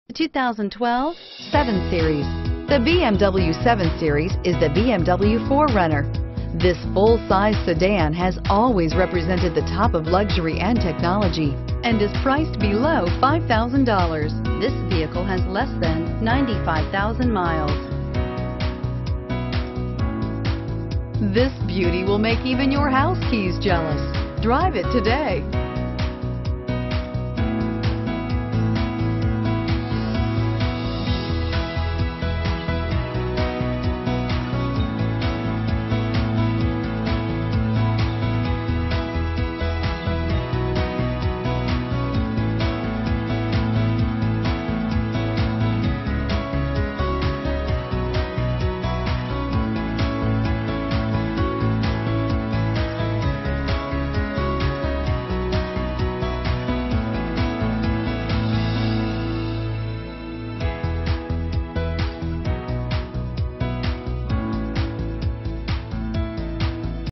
The 2012 7 Series. The BMW 7 Series is the BMW 4Runner. This full-size sedan has always represented the top of luxury and technology and is priced below $5,000. This vehicle has less than 95,000 miles. This beauty will make even your house keys jealous. Drive it today.